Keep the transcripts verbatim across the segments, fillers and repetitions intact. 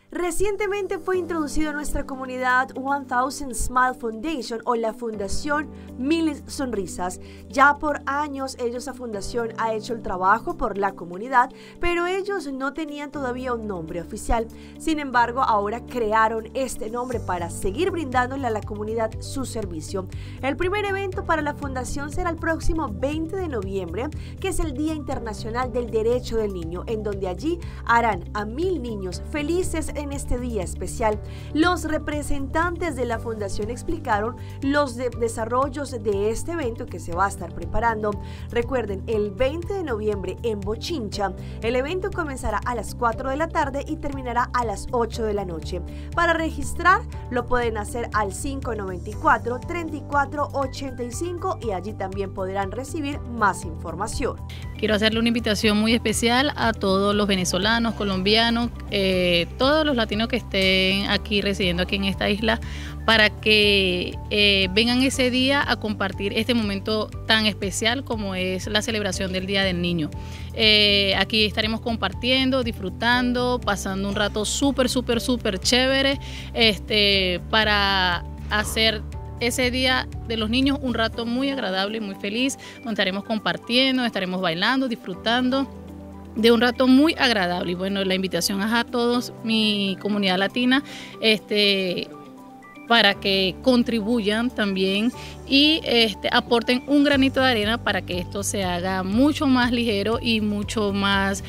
Recientemente fue introducido a nuestra comunidad one thousand Smile Foundation o la Fundación Mil Sonrisas. Ya por años ellos, esa fundación, ha hecho el trabajo por la comunidad, pero ellos no tenían todavía un nombre oficial. Sin embargo, ahora crearon este nombre para seguir brindándole a la comunidad su servicio. El primer evento para la fundación será el próximo veinte de noviembre, que es el Día Internacional del Derecho del Niño, en donde allí harán a mil niños felices en este día especial. Los representantes de la fundación explicaron los de desarrollos de este evento que se va a estar preparando. Recuerden, el veinte de noviembre en Bochincha, el evento comenzará a las cuatro de la tarde y terminará a las ocho de la noche. Para registrar lo pueden hacer al cinco noventa y cuatro, treinta y cuatro ochenta y cinco y allí también podrán recibir más información. Quiero hacerle una invitación muy especial a todos los venezolanos, colombianos, eh, todos los latinos que estén aquí residiendo aquí en esta isla, para que eh, vengan ese día a compartir este momento tan especial como es la celebración del Día del Niño. Eh, aquí estaremos compartiendo, disfrutando, pasando un rato súper, súper, súper chévere este, para hacer ese día de los niños un rato muy agradable y muy feliz, donde estaremos compartiendo, estaremos bailando, disfrutando de un rato muy agradable. Y bueno, la invitación es a todos, mi comunidad latina, este, para que contribuyan también y este, aporten un granito de arena para que esto se haga mucho más ligero y mucho más,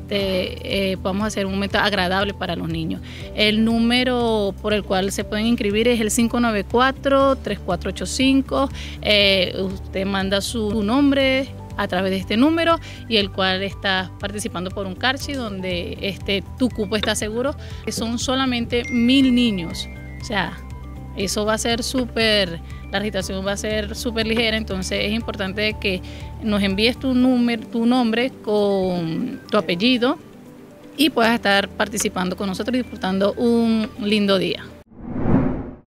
este, eh, podamos hacer un momento agradable para los niños. El número por el cual se pueden inscribir es el cinco nueve cuatro, tres cuatro ocho cinco. Eh, usted manda su nombre a través de este número y el cual está participando por un Carchi donde este, tu cupo está seguro. Son solamente mil niños, o sea, eso va a ser súper, la registración va a ser súper ligera, entonces es importante que nos envíes tu, número, tu nombre con tu apellido y puedas estar participando con nosotros y disfrutando un lindo día.